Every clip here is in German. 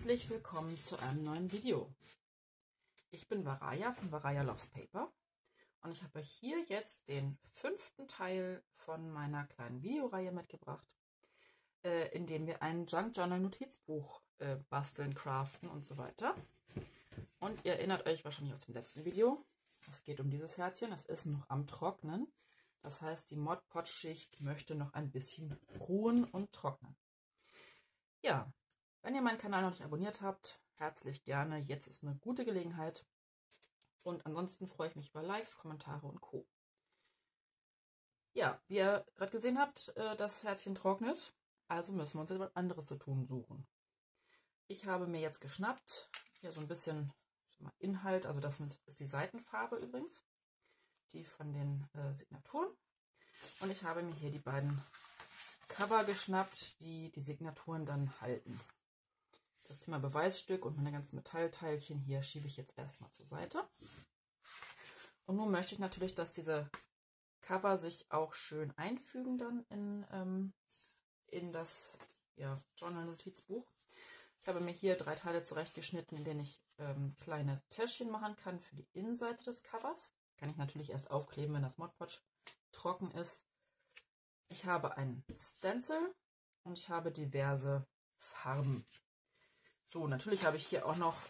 Herzlich willkommen zu einem neuen Video. Ich bin Varaya von Varaya Loves Paper und ich habe euch hier jetzt den 5. Teil von meiner kleinen Videoreihe mitgebracht, in dem wir ein Junk Journal Notizbuch basteln, craften und so weiter. Und ihr erinnert euch wahrscheinlich aus dem letzten Video, es geht um dieses Herzchen, es ist noch am Trocknen. Das heißt, die Mod Podge Schicht möchte noch ein bisschen ruhen und trocknen. Ja, wenn ihr meinen Kanal noch nicht abonniert habt, herzlich gerne. Jetzt ist eine gute Gelegenheit. Und ansonsten freue ich mich über Likes, Kommentare und Co. Ja, wie ihr gerade gesehen habt, das Herzchen trocknet. Also müssen wir uns etwas anderes zu tun suchen. Ich habe mir jetzt geschnappt, hier so ein bisschen Inhalt, also das ist die Seitenfarbe übrigens, die von den Signaturen. Und ich habe mir hier die beiden Cover geschnappt, die die Signaturen dann halten. Das Thema Beweisstück und meine ganzen Metallteilchen hier schiebe ich jetzt erstmal zur Seite. Und nun möchte ich natürlich, dass diese Cover sich auch schön einfügen dann in das Journal-Notizbuch. Ich habe mir hier 3 Teile zurechtgeschnitten, in denen ich kleine Täschchen machen kann für die Innenseite des Covers. Kann ich natürlich erst aufkleben, wenn das Mod Podge trocken ist. Ich habe einen Stencil und ich habe diverse Farben. So, natürlich habe ich hier auch noch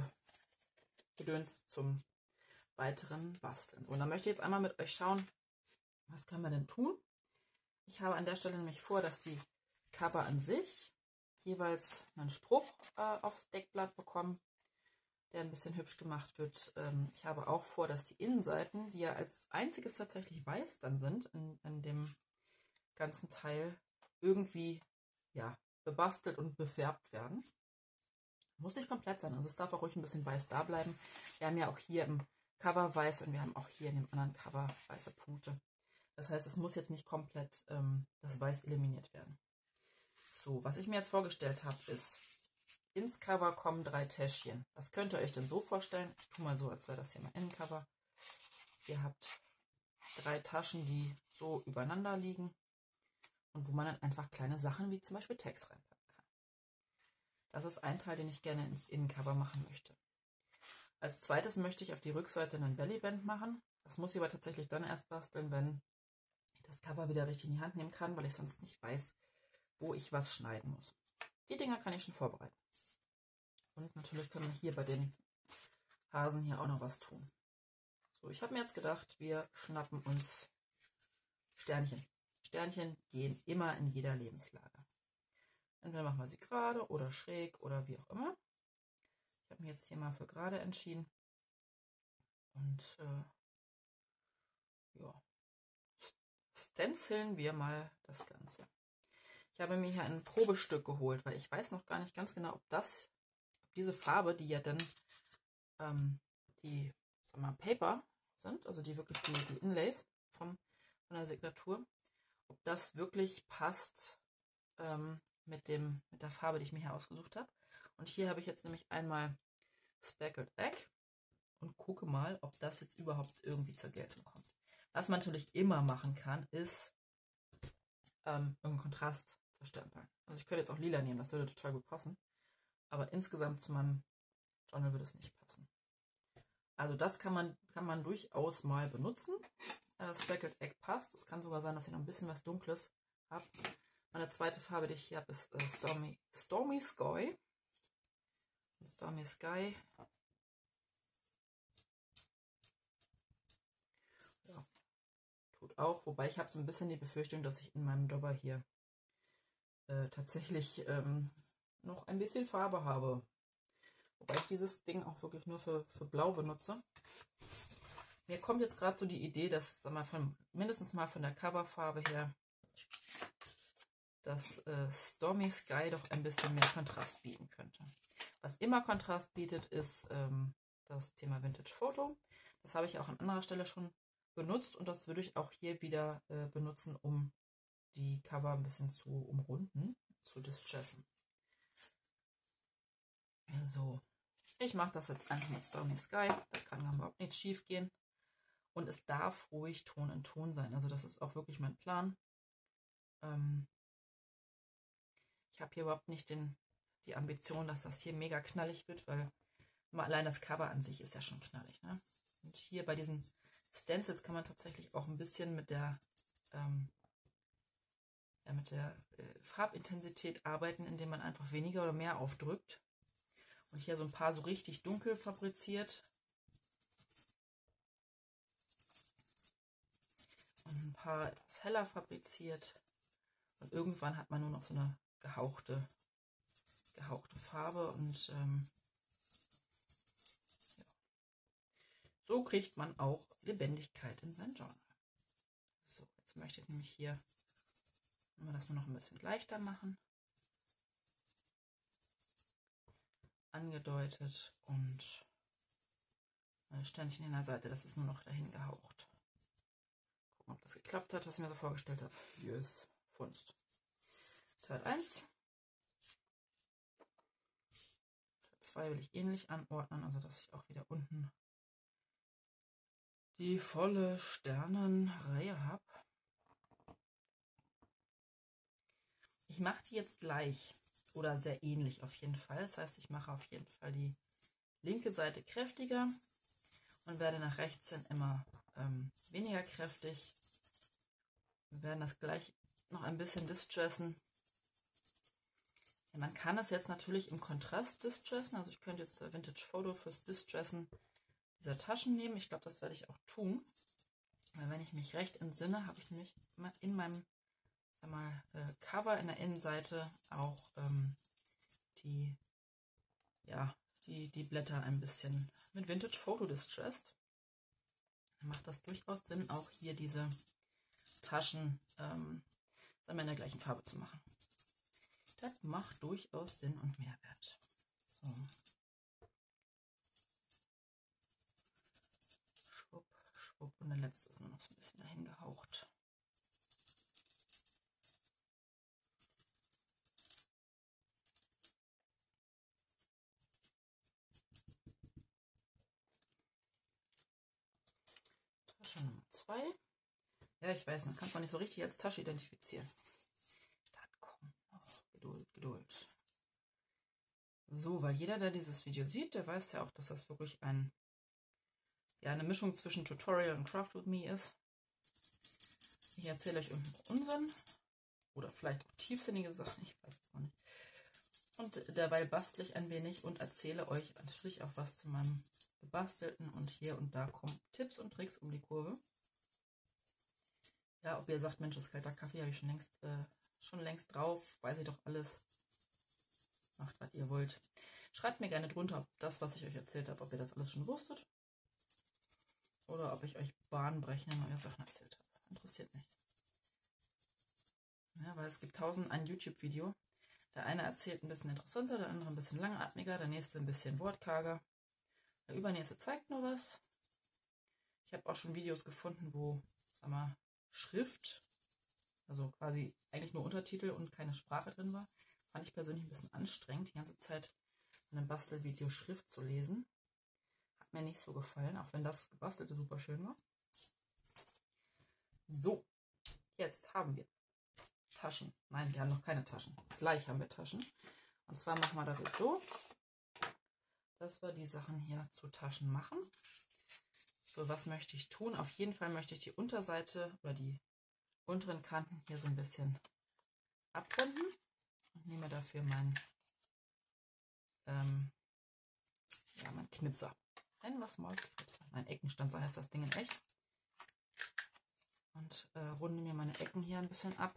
Gedöns zum weiteren Basteln. So, und dann möchte ich jetzt einmal mit euch schauen, was können wir denn tun. Ich habe an der Stelle nämlich vor, dass die Cover an sich jeweils einen Spruch aufs Deckblatt bekommen, der ein bisschen hübsch gemacht wird. Ich habe auch vor, dass die Innenseiten, die ja als einziges tatsächlich weiß dann sind, in dem ganzen Teil irgendwie bebastelt und befärbt werden. Muss nicht komplett sein, also es darf auch ruhig ein bisschen weiß da bleiben. Wir haben ja auch hier im Cover weiß und wir haben auch hier in dem anderen Cover weiße Punkte. Das heißt, es muss jetzt nicht komplett das Weiß eliminiert werden. So, was ich mir jetzt vorgestellt habe, ist, ins Cover kommen 3 Täschchen. Das könnt ihr euch denn so vorstellen. Ich tue mal so, als wäre das hier mein Innencover. Ihr habt 3 Taschen, die so übereinander liegen und wo man dann einfach kleine Sachen wie zum Beispiel Text reinpacken kann. Das ist ein Teil, den ich gerne ins Innencover machen möchte. Als zweites möchte ich auf die Rückseite einen Bellyband machen. Das muss ich aber tatsächlich dann erst basteln, wenn ich das Cover wieder richtig in die Hand nehmen kann, weil ich sonst nicht weiß, wo ich was schneiden muss. Die Dinger kann ich schon vorbereiten. Und natürlich können wir hier bei den Hasen hier auch noch was tun. So, ich habe mir jetzt gedacht, wir schnappen uns Sternchen. Sternchen gehen immer in jeder Lebenslage. Entweder machen wir sie gerade oder schräg oder wie auch immer. Ich habe mich jetzt hier mal für gerade entschieden. Und stenciln wir mal das Ganze. Ich habe mir hier ein Probestück geholt, weil ich weiß noch gar nicht ganz genau, ob diese Farbe, die ja dann die Paper sind, also die wirklich die Inlays von der Signatur, ob das wirklich passt mit der Farbe, die ich mir hier ausgesucht habe. Und hier habe ich jetzt nämlich einmal Speckled Egg und gucke mal, ob das jetzt überhaupt irgendwie zur Geltung kommt. Was man natürlich immer machen kann, ist im Kontrast verstempeln. Also ich könnte jetzt auch lila nehmen, das würde total gut passen. Aber insgesamt zu meinem Journal würde es nicht passen. Also das kann man durchaus mal benutzen. Speckled Egg passt. Es kann sogar sein, dass ich noch ein bisschen was Dunkles habe. Meine zweite Farbe, die ich hier habe, ist Stormy Sky. Stormy Sky. Ja, tut auch. Wobei ich habe so ein bisschen die Befürchtung, dass ich in meinem Dobber hier tatsächlich noch ein bisschen Farbe habe. Wobei ich dieses Ding auch wirklich nur für Blau benutze. Mir kommt jetzt gerade so die Idee, dass, mindestens mal von der Coverfarbe her, dass Stormy Sky doch ein bisschen mehr Kontrast bieten könnte. Was immer Kontrast bietet, ist das Thema Vintage Photo. Das habe ich auch an anderer Stelle schon benutzt und das würde ich auch hier wieder benutzen, um die Cover ein bisschen zu umrunden, zu distressen. So, ich mache das jetzt einfach mit Stormy Sky. Da kann überhaupt nichts schief gehen. Und es darf ruhig Ton in Ton sein. Also das ist auch wirklich mein Plan. Ich habe hier überhaupt nicht den die Ambition, dass das hier mega knallig wird, weil allein das Cover an sich ist ja schon knallig. Ne? Und hier bei diesen Stencils kann man tatsächlich auch ein bisschen mit der Farbintensität arbeiten, indem man einfach weniger oder mehr aufdrückt. Und hier so ein paar so richtig dunkel fabriziert. Und ein paar etwas heller fabriziert. Und irgendwann hat man nur noch so eine gehauchte Farbe. Und ja. So kriegt man auch Lebendigkeit in sein Journal. So, jetzt möchte ich nämlich hier das nur noch ein bisschen leichter machen. Angedeutet und Sternchen in der Seite, das ist nur noch dahin gehaucht. Gucken, ob das geklappt hat, was ich mir so vorgestellt habe. Yes, Funst. Teil 1. Teil 2 will ich ähnlich anordnen, also dass ich auch wieder unten die volle Sternenreihe habe. Ich mache die jetzt gleich oder sehr ähnlich auf jeden Fall. Das heißt, ich mache auf jeden Fall die linke Seite kräftiger und werde nach rechts hin immer weniger kräftig. Wir werden das gleich noch ein bisschen distressen. Ja, man kann es jetzt natürlich im Kontrast distressen. Also ich könnte jetzt Vintage Photo fürs Distressen dieser Taschen nehmen. Ich glaube, das werde ich auch tun. Weil wenn ich mich recht entsinne, habe ich nämlich in meinem Cover in der Innenseite auch die Blätter ein bisschen mit Vintage Photo distressed. Dann macht das durchaus Sinn, auch hier diese Taschen in der gleichen Farbe zu machen. Das macht durchaus Sinn und Mehrwert. So. Schwupp, schwupp. Und der letzte ist nur noch so ein bisschen dahin gehaucht. Tasche Nummer 2. Ja, ich weiß, man kann es noch nicht so richtig als Tasche identifizieren. Geduld. So, weil jeder, der dieses Video sieht, der weiß ja auch, dass das wirklich eine Mischung zwischen Tutorial und Craft with Me ist. Ich erzähle euch irgendeinen Unsinn oder vielleicht auch tiefsinnige Sachen, ich weiß es noch nicht. Und dabei bastle ich ein wenig und erzähle euch natürlich auch was zu meinem Gebastelten und hier und da kommen Tipps und Tricks um die Kurve. Ja, ob ihr sagt, Mensch, das kalter Kaffee habe ich schon längst drauf, weiß ich doch alles. Macht, was ihr wollt. Schreibt mir gerne drunter, ob das, was ich euch erzählt habe, ob ihr das alles schon wusstet. Oder ob ich euch bahnbrechende neue Sachen erzählt habe. Interessiert mich. Ja, weil es gibt 1000 ein YouTube-Video. Der eine erzählt ein bisschen interessanter, der andere ein bisschen langatmiger, der nächste ein bisschen wortkarger. Der übernächste zeigt nur was. Ich habe auch schon Videos gefunden, wo, Schrift, also quasi eigentlich nur Untertitel und keine Sprache drin war. Fand ich persönlich ein bisschen anstrengend, die ganze Zeit in einem Bastelvideo Schrift zu lesen. Hat mir nicht so gefallen, auch wenn das Gebastelte super schön war. So, jetzt haben wir Taschen. Nein, wir haben noch keine Taschen. Gleich haben wir Taschen. Und zwar machen wir das jetzt so, dass wir die Sachen hier zu Taschen machen. So, was möchte ich tun? Auf jeden Fall möchte ich die Unterseite oder die unteren Kanten hier so ein bisschen abrunden. Und nehme dafür meinen Knipser. Nennen wir es mal Knipser. Mein Eckenstanzer heißt das Ding in echt. Und runde mir meine Ecken hier ein bisschen ab.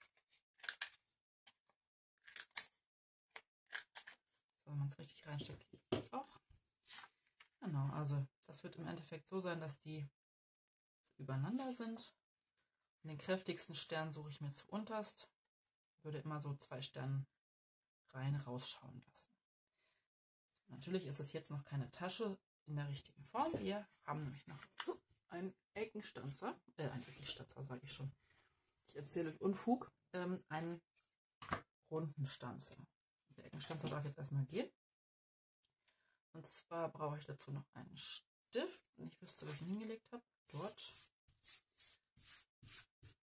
So, wenn man es richtig reinsteckt, geht es auch. Genau, also das wird im Endeffekt so sein, dass die übereinander sind. Und den kräftigsten Stern suche ich mir zu unterst. Würde immer so 2 Sterne rein rausschauen lassen. Natürlich ist es jetzt noch keine Tasche in der richtigen Form. Wir haben nämlich noch einen Eckenstanzer, sage ich schon. Ich erzähle euch Unfug. Einen runden Stanzer. Der Eckenstanzer darf jetzt erstmal gehen. Und zwar brauche ich dazu noch einen Stift. Und ich wüsste, wo ich ihn hingelegt habe. Dort.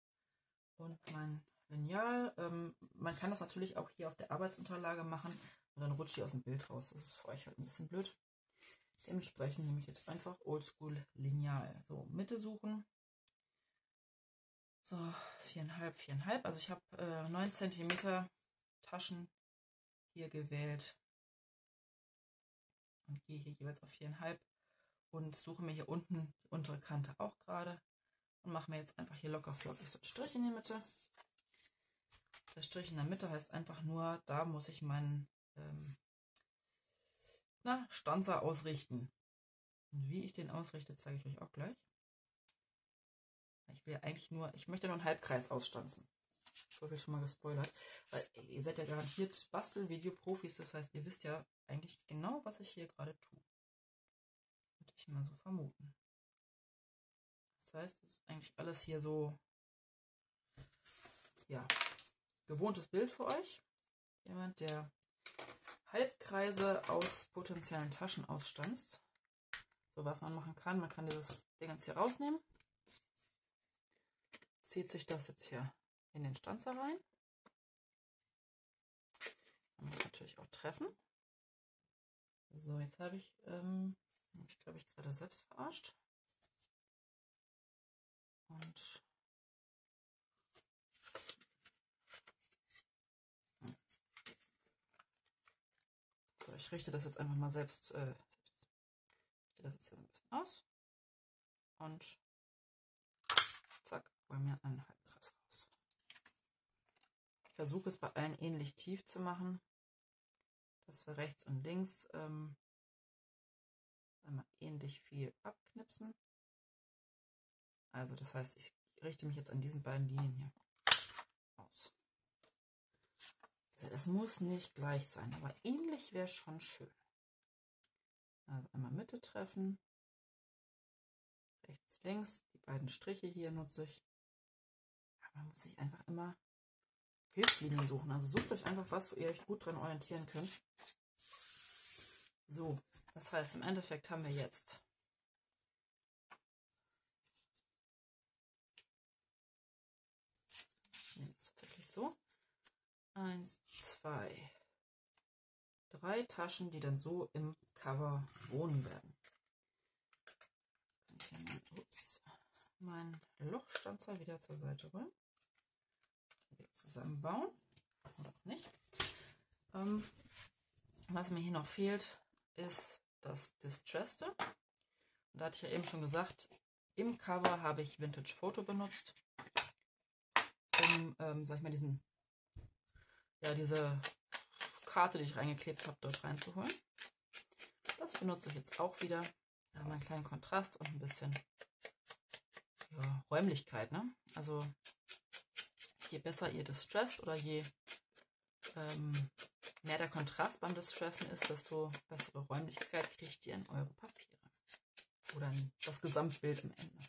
Und mein Lineal. Man kann das natürlich auch hier auf der Arbeitsunterlage machen. Und dann rutscht die aus dem Bild raus. Das ist für euch halt ein bisschen blöd. Dementsprechend nehme ich jetzt einfach Oldschool Lineal. So, Mitte suchen. So, 4,5, 4,5. Also ich habe 9 cm Taschen hier gewählt. Und gehe hier jeweils auf 4,5 und suche mir hier unten die untere Kante auch gerade. Und mache mir jetzt einfach hier locker flockig so einen Strich in die Mitte. Der Strich in der Mitte heißt einfach nur, da muss ich meinen Stanzer ausrichten. Und wie ich den ausrichte, zeige ich euch auch gleich. Ich will eigentlich nur, ich möchte nur einen Halbkreis ausstanzen. So viel schon mal gespoilert. Weil ihr seid ja garantiert Bastel-Video-Profis, das heißt, ihr wisst ja eigentlich genau, was ich hier gerade tue. Würde ich mal so vermuten. Das heißt, das ist eigentlich alles hier so, ja, gewohntes Bild für euch. Jemand, der Halbkreise aus potenziellen Taschen ausstanzt. So, was man machen kann, man kann dieses Ding jetzt hier rausnehmen. Zieht sich das jetzt hier in den Stanzer rein. Kann man natürlich auch treffen. So, jetzt habe ich, glaube ich, gerade selbst verarscht. Und so, ich richte das jetzt einfach mal selbst, richte das jetzt hier ein bisschen aus. Und zack, holen wir einen Halbkreis raus. Ich versuche es bei allen ähnlich tief zu machen, dass wir rechts und links einmal ähnlich viel abknipsen. Also das heißt, ich richte mich jetzt an diesen beiden Linien hier aus. Also das muss nicht gleich sein, aber ähnlich wäre schon schön. Also einmal Mitte treffen, rechts, links, die beiden Striche hier nutze ich. Ja, man muss sich einfach immer Hilfslinien suchen. Also sucht euch einfach was, wo ihr euch gut dran orientieren könnt. So, das heißt, im Endeffekt haben wir jetzt tatsächlich so 1, 2, 3 Taschen, die dann so im Cover wohnen werden. Kann ich hier meinen Lochstanzer wieder zur Seite räumen. Wieder zusammenbauen oder auch nicht. Was mir hier noch fehlt, ist das Distressed. Und da hatte ich ja eben schon gesagt, im Cover habe ich Vintage Photo benutzt, um, sag ich mal, diese Karte, die ich reingeklebt habe, dort reinzuholen. Das benutze ich jetzt auch wieder. Da haben wir einen kleinen Kontrast und ein bisschen Räumlichkeit. Ne? Also je besser ihr Distressed oder je mehr der Kontrast beim Distressen ist, desto bessere Räumlichkeit kriegt ihr in eure Papiere. Oder in das Gesamtbild am Ende.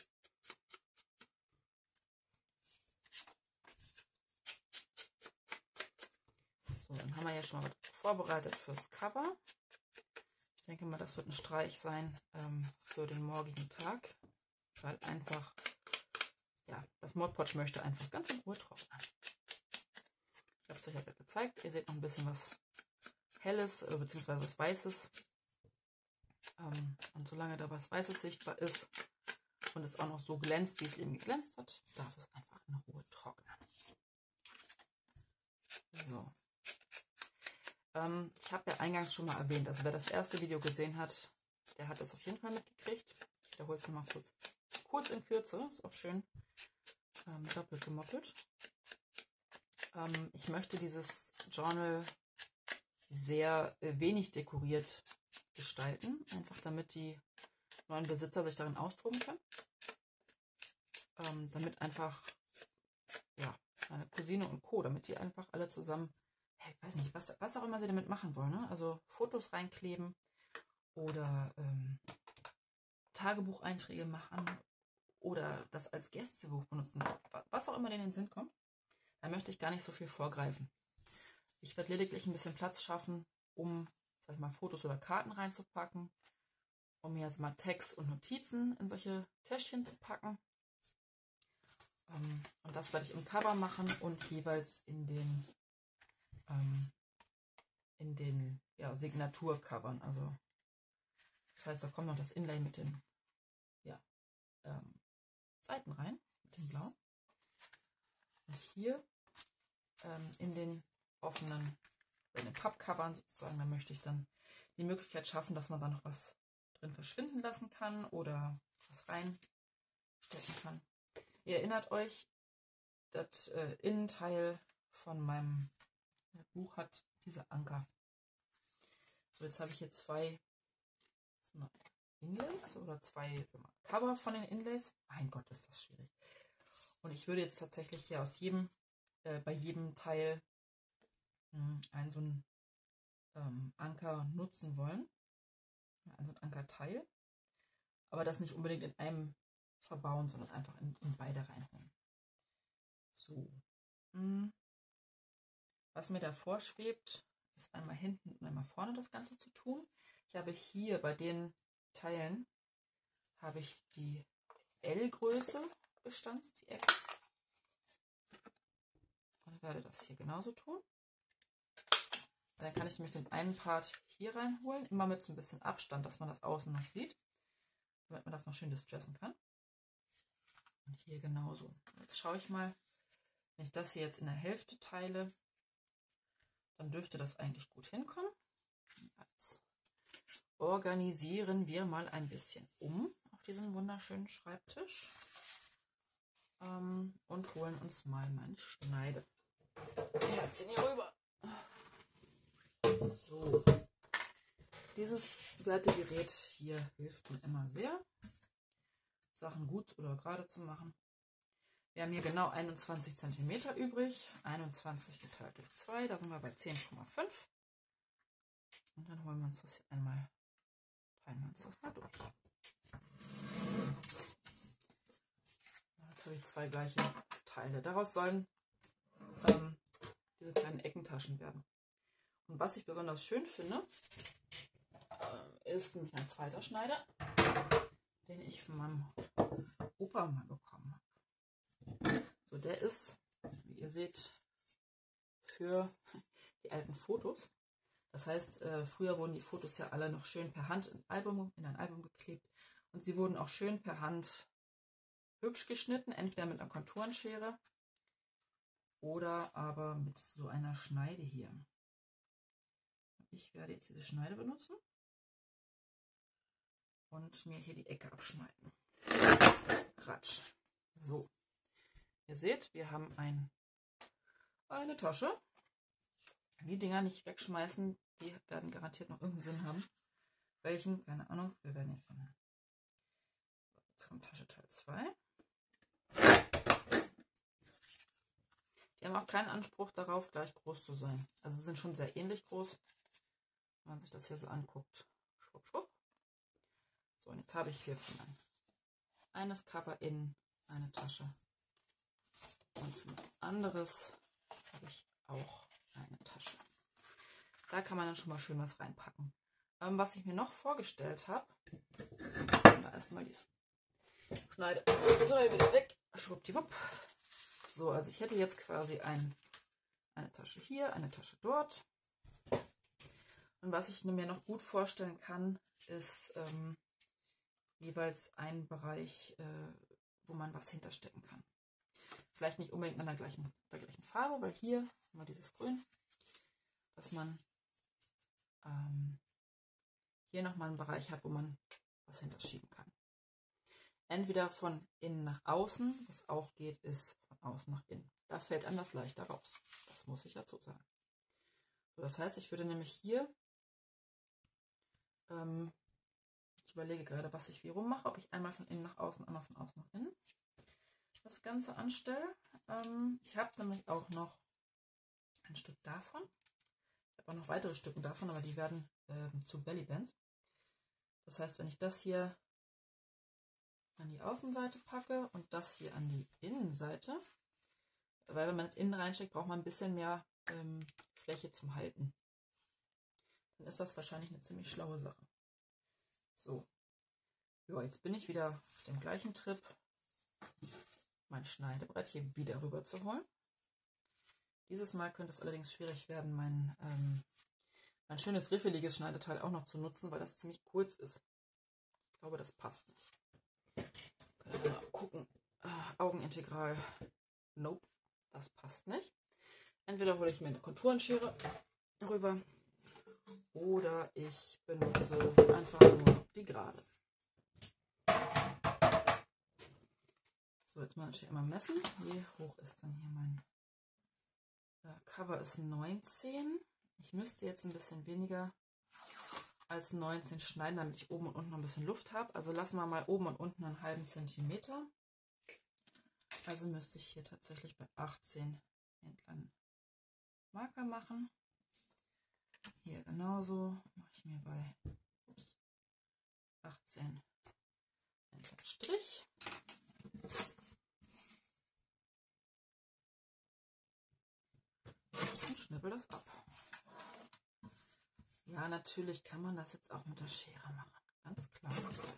So, dann haben wir jetzt schon mal was vorbereitet fürs Cover. Ich denke mal, das wird ein Streich sein für den morgigen Tag. Weil einfach, ja, das Mod Podge möchte einfach ganz in Ruhe trocknen. Ich habe es euch ja gezeigt. Ihr seht noch ein bisschen was Helles bzw. was Weißes. Und solange da was Weißes sichtbar ist und es auch noch so glänzt, wie es eben geglänzt hat, darf es einfach in Ruhe trocknen. So. Ich habe ja eingangs schon mal erwähnt, also wer das erste Video gesehen hat, der hat das auf jeden Fall mitgekriegt. Ich wiederhole es nochmal kurz in Kürze, ist auch schön doppelt gemoppelt. Ich möchte dieses Journal sehr wenig dekoriert gestalten, einfach damit die neuen Besitzer sich darin austoben können. Damit einfach, ja, meine Cousine und Co., damit die einfach alle zusammen, ich weiß nicht, was auch immer sie damit machen wollen, ne? Also Fotos reinkleben oder Tagebucheinträge machen oder das als Gästebuch benutzen, was auch immer denen in den Sinn kommt. Da möchte ich gar nicht so viel vorgreifen. Ich werde lediglich ein bisschen Platz schaffen, um, sag ich mal, Fotos oder Karten reinzupacken, um mir jetzt mal Text und Notizen in solche Täschchen zu packen. Und das werde ich im Cover machen und jeweils in in den Signaturcovern. Also das heißt, da kommt noch das Inlay mit den Seiten rein, mit dem Blau. Und hier in den offenen, in den Pappcovern sozusagen, da möchte ich dann die Möglichkeit schaffen, dass man da noch was drin verschwinden lassen kann oder was reinstecken kann. Ihr erinnert euch, das Innenteil von meinem Buch hat diese Anker. So, jetzt habe ich hier zwei Inlays oder zwei Cover von den Inlays. Mein Gott, ist das schwierig. Und ich würde jetzt tatsächlich hier aus jedem, bei jedem Teil einen so einen Anker nutzen wollen. Also ein Ankerteil. Aber das nicht unbedingt in einem verbauen, sondern einfach in beide reinholen. So. Was mir da vorschwebt, ist einmal hinten und einmal vorne das Ganze zu tun. Ich habe hier bei den Teilen habe ich die L-Größe gestanzt, die Ecke. Und werde das hier genauso tun. Und dann kann ich nämlich den einen Part hier reinholen, immer mit so ein bisschen Abstand, dass man das außen noch sieht, damit man das noch schön distressen kann. Und hier genauso. Jetzt schaue ich mal, wenn ich das hier jetzt in der Hälfte teile, dann dürfte das eigentlich gut hinkommen. Jetzt organisieren wir mal ein bisschen um auf diesem wunderschönen Schreibtisch und holen uns mal meine Schneide. Ja, ziehen hier rüber. So, dieses Wertegerät hier hilft mir immer sehr, Sachen gut oder gerade zu machen. Wir haben hier genau 21 cm übrig, 21 geteilt durch 2, da sind wir bei 10,5. Und dann holen wir uns das hier einmal, teilen wir uns das mal durch. Jetzt habe ich zwei gleiche Teile. Daraus sollen diese kleinen Eckentaschen werden. Und was ich besonders schön finde, ist nämlich ein zweiter Schneider, den ich von meinem Opa mal bekommen habe. So, der ist, wie ihr seht, für die alten Fotos. Das heißt, früher wurden die Fotos ja alle noch schön per Hand in ein Album geklebt. Und sie wurden auch schön per Hand hübsch geschnitten, entweder mit einer Konturenschere oder aber mit so einer Schneide hier. Ich werde jetzt diese Schneide benutzen und mir hier die Ecke abschneiden. Ratsch. So, ihr seht, wir haben eine Tasche. Die Dinger nicht wegschmeißen, die werden garantiert noch irgendeinen Sinn haben. Welchen? Keine Ahnung, wir werden ihn finden. Jetzt kommt Tasche Teil 2. Die haben auch keinen Anspruch darauf, gleich groß zu sein. Also sie sind schon sehr ähnlich groß, wenn man sich das hier so anguckt. Schwupp, schwupp. So, und jetzt habe ich hier für mein eines Cover in eine Tasche. Und für mein anderes habe ich auch eine Tasche. Da kann man dann schon mal schön was reinpacken. Was ich mir noch vorgestellt habe, erstmal die Schneide wieder weg. Schwuppdiwupp. So, also ich hätte jetzt quasi eine Tasche hier, eine Tasche dort. Und was ich mir noch gut vorstellen kann, ist jeweils ein Bereich, wo man was hinterstecken kann. Vielleicht nicht unbedingt an der gleichen Farbe, weil hier haben wir dieses Grün, dass man hier nochmal einen Bereich hat, wo man was hinterschieben kann. Entweder von innen nach außen, was auch geht, ist von außen nach innen. Da fällt einem das leichter raus. Das muss ich dazu sagen. So, das heißt, ich würde nämlich hier, ich überlege gerade, was ich wie rum mache, ob ich einmal von innen nach außen, einmal von außen nach innen das Ganze anstelle. Ich habe nämlich auch noch ein Stück davon. Ich habe auch noch weitere Stücke davon, aber die werden zu Bellybands. Das heißt, wenn ich das hier an die Außenseite packe und das hier an die Innenseite, weil wenn man jetzt innen reinsteckt, braucht man ein bisschen mehr Fläche zum Halten. Dann ist das wahrscheinlich eine ziemlich schlaue Sache. So, ja, jetzt bin ich wieder auf dem gleichen Trip, mein Schneidebrett hier wieder rüber zu holen. Dieses Mal könnte es allerdings schwierig werden, ein schönes riffeliges Schneideteil auch noch zu nutzen, weil das ziemlich kurz ist. Ich glaube, das passt nicht. Können wir mal gucken. Augenintegral. Nope, das passt nicht. Entweder hole ich mir eine Konturenschere rüber oder ich benutze einfach nur die Gerade. So, jetzt muss ich natürlich einmal messen. Wie hoch ist denn hier mein Cover? Ist 19. Ich müsste jetzt ein bisschen weniger als 19 schneiden, damit ich oben und unten noch ein bisschen Luft habe. Also lassen wir mal oben und unten einen halben Zentimeter. Also müsste ich hier tatsächlich bei 18 einen kleinen Marker machen. Hier genauso mache ich mir bei 18 einen kleinen Strich. Und schnippel das ab. Ja, natürlich kann man das jetzt auch mit der Schere machen. Ganz klar.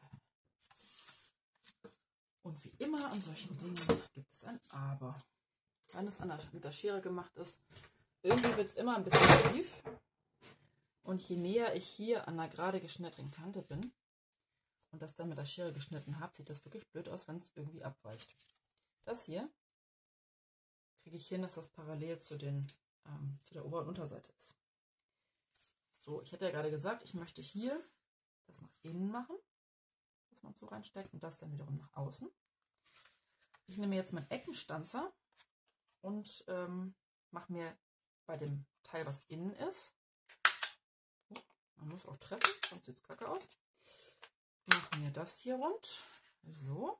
Und wie immer an solchen Dingen gibt es ein Aber. Wenn es mit der Schere gemacht ist, irgendwie wird es immer ein bisschen schief. Und je näher ich hier an einer gerade geschnittenen Kante bin und das dann mit der Schere geschnitten habe, sieht das wirklich blöd aus, wenn es irgendwie abweicht. Das hier kriege ich hin, dass das parallel zu der Ober- und Unterseite ist. So, ich hatte ja gerade gesagt, ich möchte hier das nach innen machen, dass man es so reinsteckt und das dann wiederum nach außen. Ich nehme jetzt meinen Eckenstanzer und mache mir bei dem Teil, was innen ist, man muss auch treffen, sonst sieht es kacke aus, mache mir das hier rund, so,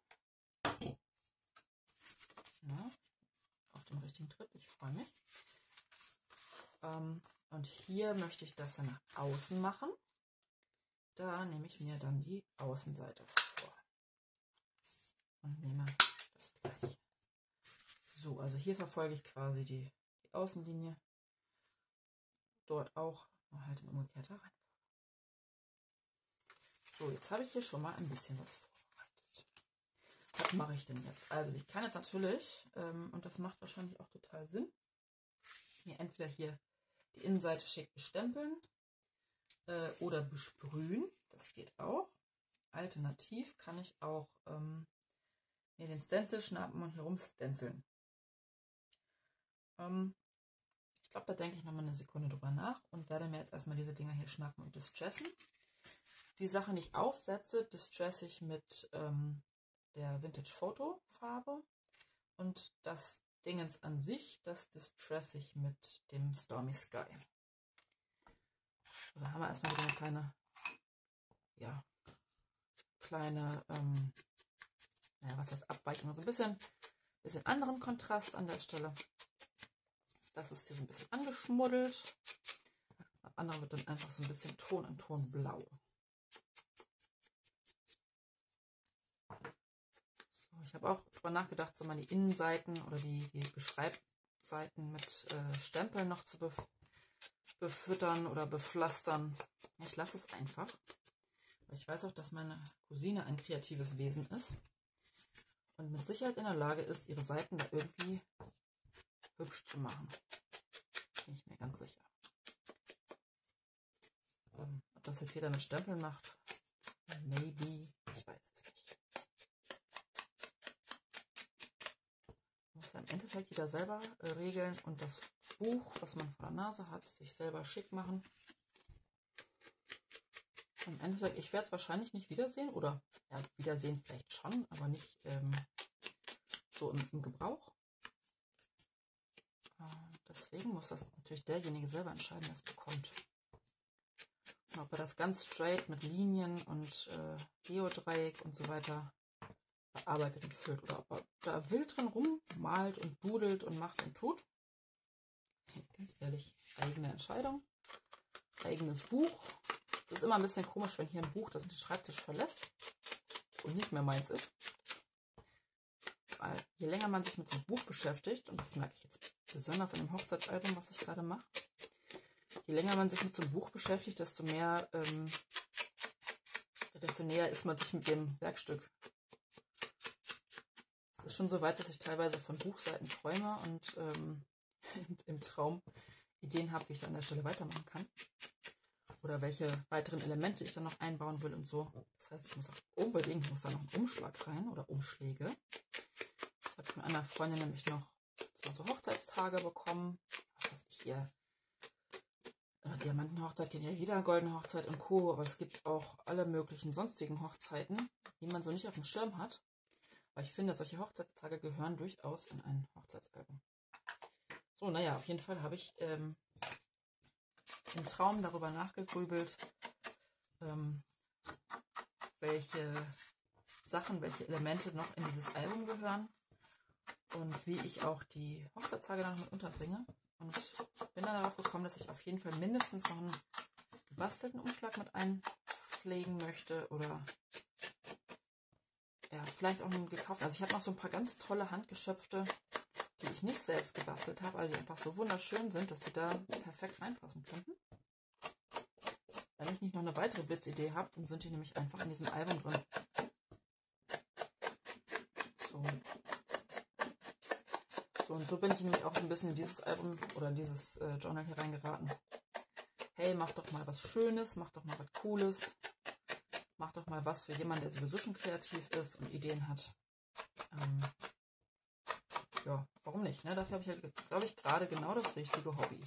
ja, auf dem richtigen Trip, ich freue mich. Und hier möchte ich das dann nach außen machen. Da nehme ich mir dann die Außenseite vor und nehme das gleiche. So, also hier verfolge ich quasi die Außenlinie. Dort auch, nur halt in umgekehrter Reihenfolge. So, jetzt habe ich hier schon mal ein bisschen was vorbereitet. Was mache ich denn jetzt? Also ich kann jetzt natürlich, und das macht wahrscheinlich auch total Sinn, mir entweder hier die Innenseite schick bestempeln oder besprühen. Das geht auch. Alternativ kann ich auch mir den Stencil schnappen und hier rumstenzeln. Ich glaube, da denke ich nochmal eine Sekunde drüber nach und werde mir jetzt erstmal diese Dinger hier schnappen und distressen. Die Sachen, die ich aufsetze, distresse ich mit der Vintage Photo Farbe und das Dingens an sich, das distresse ich mit dem Stormy Sky. So, da haben wir erstmal wieder eine kleine, was heißt Abweichung, so ein bisschen anderen Kontrast an der Stelle. Das ist hier so ein bisschen angeschmuddelt. Das andere wird dann einfach so ein bisschen Ton an Ton blau. So, ich habe auch darüber nachgedacht, so mal die Innenseiten oder die Beschreibseiten mit Stempeln noch zu befüttern oder bepflastern. Ich lasse es einfach. Ich weiß auch, dass meine Cousine ein kreatives Wesen ist und mit Sicherheit in der Lage ist, ihre Seiten da irgendwie hübsch zu machen. Bin ich mir ganz sicher. Ob das jetzt jeder mit Stempeln macht, maybe, ich weiß es nicht. Muss ja im Endeffekt jeder selber regeln und das Buch, was man vor der Nase hat, sich selber schick machen. Im Endeffekt, ich werde es wahrscheinlich nicht wiedersehen oder ja, wiedersehen vielleicht schon, aber nicht so im Gebrauch. Deswegen muss das natürlich derjenige selber entscheiden, der es bekommt. Und ob er das ganz straight mit Linien und Geodreieck und so weiter bearbeitet und füllt oder ob er da wild drin rummalt und budelt und macht und tut. Ganz ehrlich, eigene Entscheidung, eigenes Buch. Es ist immer ein bisschen komisch, wenn hier ein Buch den Schreibtisch verlässt und nicht mehr meins ist. Weil je länger man sich mit so einem Buch beschäftigt, und das merke ich jetzt besonders an dem Hochzeitsalbum, was ich gerade mache, je länger man sich mit so einem Buch beschäftigt, desto näher ist man sich mit dem Werkstück. Es ist schon so weit, dass ich teilweise von Buchseiten träume und im Traum Ideen habe, wie ich da an der Stelle weitermachen kann. oder welche weiteren Elemente ich dann noch einbauen will und so. Das heißt, ich muss auch unbedingt, muss da noch einen Umschlag rein oder Umschläge. Ich habe von einer Freundin nämlich noch so Hochzeitstage bekommen. Was weiß ich hier? Diamantenhochzeit kennt ja jeder, goldene Hochzeit und Co. Aber es gibt auch alle möglichen sonstigen Hochzeiten, die man so nicht auf dem Schirm hat. Aber ich finde, solche Hochzeitstage gehören durchaus in ein Hochzeitsalbum. So, naja, auf jeden Fall habe ich im Traum darüber nachgegrübelt, welche Sachen, welche Elemente noch in dieses Album gehören und wie ich auch die Hochzeitstage dann noch mit unterbringe. Und bin dann darauf gekommen, dass ich auf jeden Fall mindestens noch einen gebastelten Umschlag mit einpflegen möchte oder ja, vielleicht auch einen gekauften. Also ich habe noch so ein paar ganz tolle handgeschöpfte, die ich nicht selbst gebastelt habe, aber die einfach so wunderschön sind, dass sie da perfekt reinpassen könnten. Wenn ich nicht noch eine weitere Blitzidee habe, dann sind die nämlich einfach in diesem Album drin. So, und so bin ich nämlich auch so ein bisschen in dieses Album oder in dieses Journal hier reingeraten. Hey, mach doch mal was Schönes, mach doch mal was Cooles, mach doch mal was für jemanden, der sowieso schon kreativ ist und Ideen hat. Ja, warum nicht? Ne? Dafür habe ich halt, glaube ich, gerade genau das richtige Hobby.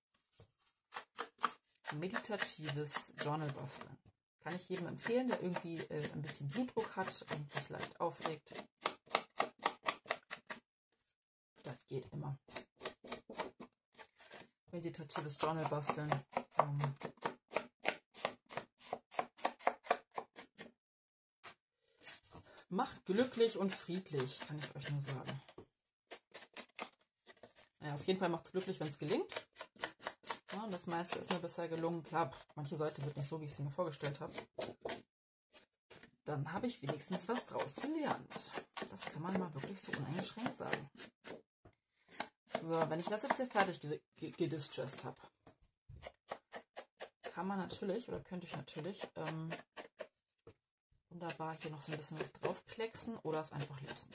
Meditatives Journal basteln. Kann ich jedem empfehlen, der irgendwie ein bisschen Blutdruck hat und sich leicht aufregt. Das geht immer. Meditatives Journal basteln. Macht glücklich und friedlich, kann ich euch nur sagen. Naja, auf jeden Fall macht es glücklich, wenn es gelingt. Ja, und das meiste ist mir bisher gelungen. Klar, manche Seite wird nicht so, wie ich sie mir vorgestellt habe. Dann habe ich wenigstens was draus gelernt. Das kann man mal wirklich so uneingeschränkt sagen. So, wenn ich das jetzt hier fertig gedistressed habe, kann man natürlich, oder könnte ich natürlich, wunderbar hier noch so ein bisschen was draufklecksen oder es einfach lassen.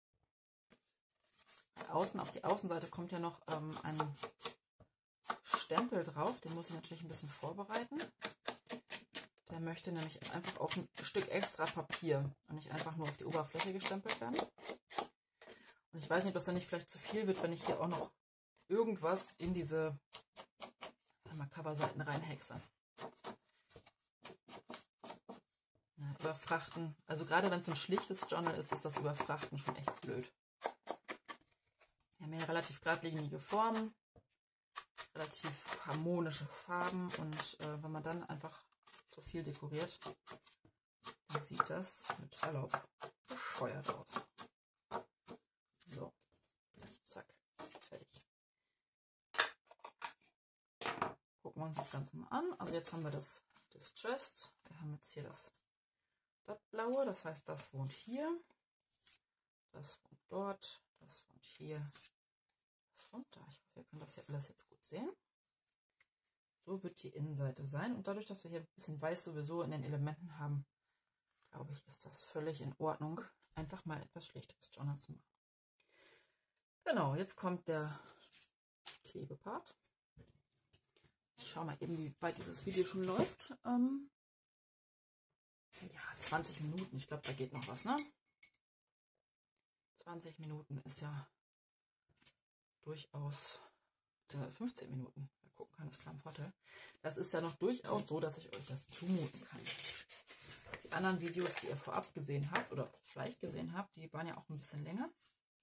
Außen, auf die Außenseite kommt ja noch ein Stempel drauf, den muss ich natürlich ein bisschen vorbereiten. Der möchte nämlich einfach auf ein Stück extra Papier und nicht einfach nur auf die Oberfläche gestempelt werden. Und ich weiß nicht, ob das dann nicht vielleicht zu viel wird, wenn ich hier auch noch irgendwas in diese Coverseiten reinhexe. Ja, überfrachten, also gerade wenn es ein schlichtes Journal ist, ist das Überfrachten schon echt blöd. Wir haben hier relativ geradlinige Formen, relativ harmonische Farben und wenn man dann einfach zu viel dekoriert, dann sieht das mit Verlaub bescheuert aus. So, zack, fertig. Gucken wir uns das Ganze mal an. Also jetzt haben wir das Distressed. Wir haben jetzt hier das Blaue, das heißt, das wohnt hier, das wohnt dort, das wohnt hier, das wohnt da. Ich hoffe, ihr könnt das hier alles jetzt gut sehen. So wird die Innenseite sein und dadurch, dass wir hier ein bisschen Weiß sowieso in den Elementen haben, glaube ich, ist das völlig in Ordnung, einfach mal etwas schlichteres Journal zu machen. Genau, jetzt kommt der Klebepart. Ich schaue mal eben, wie weit dieses Video schon läuft. Ja, 20 Minuten. Ich glaube, da geht noch was, ne? 20 Minuten ist ja durchaus 15 Minuten. Mal gucken kann, das ist klar ein Vorteil. Das ist ja noch durchaus so, dass ich euch das zumuten kann. Die anderen Videos, die ihr vorab gesehen habt oder vielleicht gesehen habt, die waren ja auch ein bisschen länger.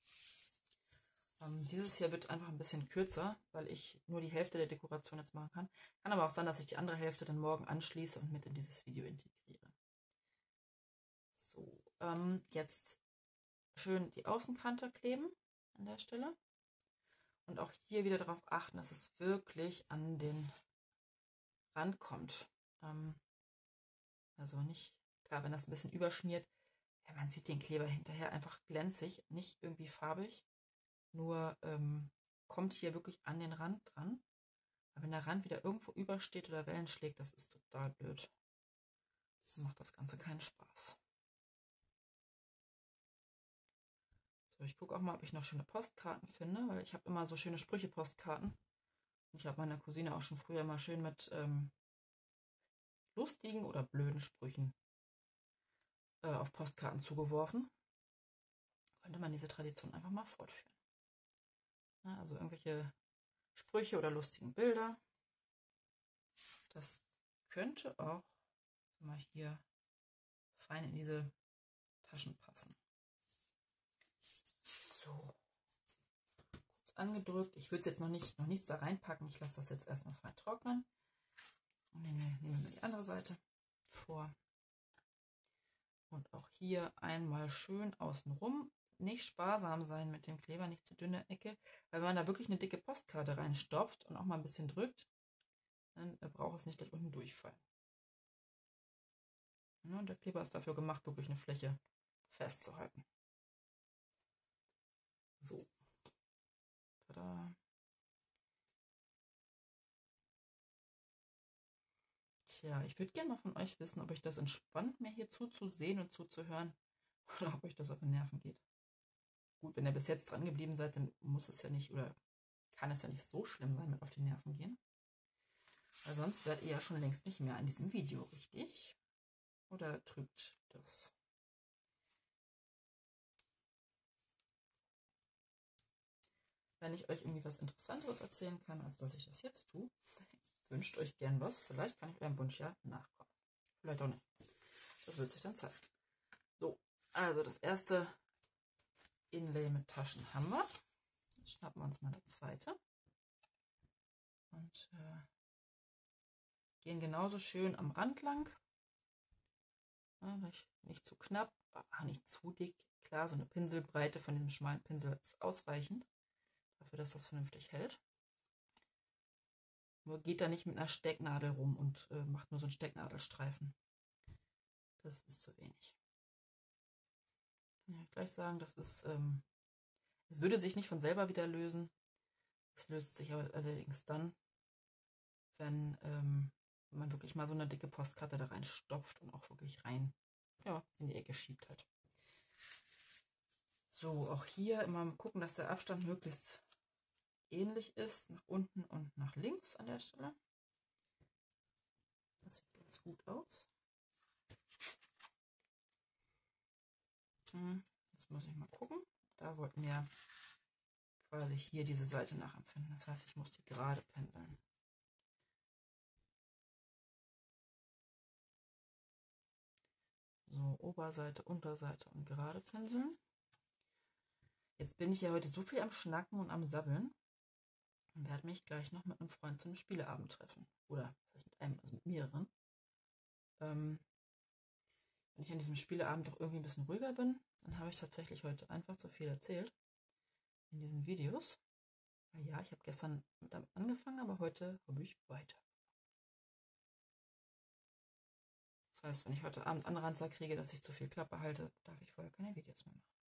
Dieses hier wird einfach ein bisschen kürzer, weil ich nur die Hälfte der Dekoration jetzt machen kann. Kann aber auch sein, dass ich die andere Hälfte dann morgen anschließe und mit in dieses Video integriere. So, jetzt schön die Außenkante kleben an der Stelle. Und auch hier wieder darauf achten, dass es wirklich an den Rand kommt. Also nicht, klar, wenn das ein bisschen überschmiert, ja, man sieht den Kleber hinterher einfach glänzig, nicht irgendwie farbig. Nur kommt hier wirklich an den Rand dran. Aber wenn der Rand wieder irgendwo übersteht oder Wellen schlägt, das ist total blöd. Dann macht das Ganze keinen Spaß. So, ich gucke auch mal, ob ich noch schöne Postkarten finde, weil ich habe immer so schöne Sprüche-Postkarten. Und ich habe meiner Cousine auch schon früher immer schön mit lustigen oder blöden Sprüchen auf Postkarten zugeworfen. Könnte man diese Tradition einfach mal fortführen. Ja, also irgendwelche Sprüche oder lustigen Bilder. Das könnte auch mal hier fein in diese Taschen passen. So. Kurz angedrückt. Ich würde es jetzt noch nichts da reinpacken. Ich lasse das jetzt erstmal fein trocknen. Und nehmen wir die andere Seite vor. Und auch hier einmal schön außenrum. Nicht sparsam sein mit dem Kleber, nicht zu dünne Ecke. Weil wenn man da wirklich eine dicke Postkarte reinstopft und auch mal ein bisschen drückt, dann braucht es nicht gleich unten durchfallen. Ja, und der Kleber ist dafür gemacht, wirklich eine Fläche festzuhalten. So. Tada. Tja, ich würde gerne mal von euch wissen, ob euch das entspannt, mir hier zuzusehen und zuzuhören oder ob euch das auf den Nerven geht. Gut, wenn ihr bis jetzt dran geblieben seid, dann muss es ja nicht oder kann es ja nicht so schlimm sein mit auf die Nerven gehen. Weil sonst werdet ihr ja schon längst nicht mehr an diesem Video, richtig? Oder trügt das? Wenn ich euch irgendwie was Interessanteres erzählen kann, als dass ich das jetzt tue, wünscht euch gern was. Vielleicht kann ich eurem Wunsch ja nachkommen. Vielleicht auch nicht. Das wird sich dann zeigen. So, also das erste Inlay mit Taschen haben wir. Jetzt schnappen wir uns mal das zweite. Und gehen genauso schön am Rand lang. Ja, nicht zu knapp, nicht zu dick. Klar, so eine Pinselbreite von diesem schmalen Pinsel ist ausreichend dafür, dass das vernünftig hält. Nur geht da nicht mit einer Stecknadel rum und macht nur so einen Stecknadelstreifen. Das ist zu wenig. Kann ich gleich sagen, das ist, es würde sich nicht von selber wieder lösen. Es löst sich aber allerdings dann, wenn man wirklich mal so eine dicke Postkarte da reinstopft und auch wirklich rein in die Ecke schiebt halt. So, auch hier immer gucken, dass der Abstand möglichst ähnlich ist, nach unten und nach links an der Stelle. Das sieht ganz gut aus. Jetzt muss ich mal gucken. Da wollten wir quasi hier diese Seite nachempfinden. Das heißt, ich muss die gerade penseln. So, Oberseite, Unterseite und gerade pinseln. Jetzt bin ich ja heute so viel am Schnacken und am Sabbeln und werde mich gleich noch mit einem Freund zu einem Spieleabend treffen. Oder das heißt mit einem, also mit mehreren. Wenn ich an diesem Spieleabend doch irgendwie ein bisschen ruhiger bin, dann habe ich tatsächlich heute einfach zu viel erzählt in diesen Videos. Ja, ich habe gestern damit angefangen, aber heute habe ich weiter. Das heißt, wenn ich heute Abend Anranzer kriege, dass ich zu viel Klappe halte, darf ich vorher keine Videos mehr machen.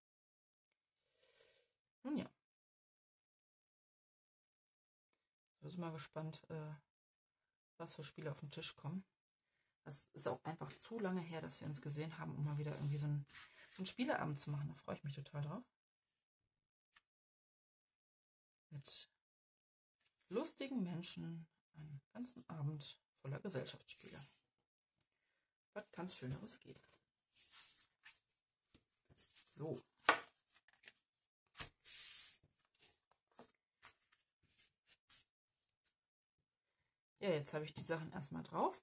Nun ja. Ich bin mal gespannt, was für Spiele auf den Tisch kommen. Das ist auch einfach zu lange her, dass wir uns gesehen haben, um mal wieder irgendwie so einen Spieleabend zu machen. Da freue ich mich total drauf. Mit lustigen Menschen einen ganzen Abend voller Gesellschaftsspiele. Was kann es Schöneres geben? So. Ja, jetzt habe ich die Sachen erstmal drauf.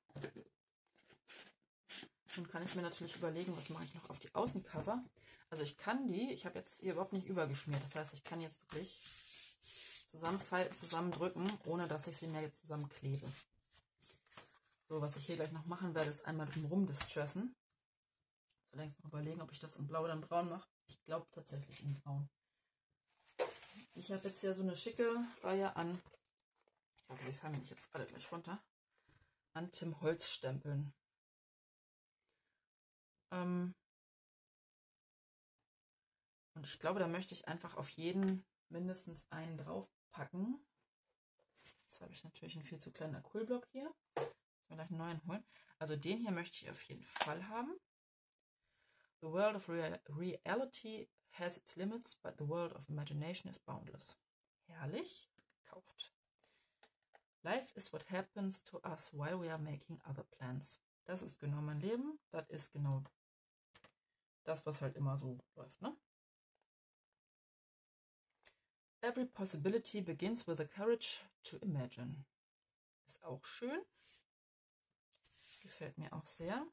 Nun kann ich mir natürlich überlegen, was mache ich noch auf die Außencover. Also ich habe jetzt hier überhaupt nicht übergeschmiert. Das heißt, ich kann jetzt wirklich zusammenfalten, zusammendrücken, ohne dass ich sie mir jetzt zusammenklebe. So, was ich hier gleich noch machen werde, ist einmal drumherum distressen. Allerdings noch überlegen, ob ich das in Blau oder in Braun mache. Ich glaube tatsächlich in Braun. Ich habe jetzt hier so eine schicke Reihe an, ich hoffe, die fallen mir nicht jetzt alle gleich runter, an Tim Holtz Stempeln. Und ich glaube, da möchte ich einfach auf jeden mindestens einen draufpacken. Jetzt habe ich natürlich einen viel zu kleinen Acrylblock hier. Ich will gleich einen neuen holen. Also den hier möchte ich auf jeden Fall haben. The world of reality has its limits, but the world of imagination is boundless. Herrlich. Gekauft. Life is what happens to us while we are making other plans. Das ist genau mein Leben. Das ist genau das, was halt immer so läuft, ne? Every possibility begins with the courage to imagine. Ist auch schön. Gefällt mir auch sehr.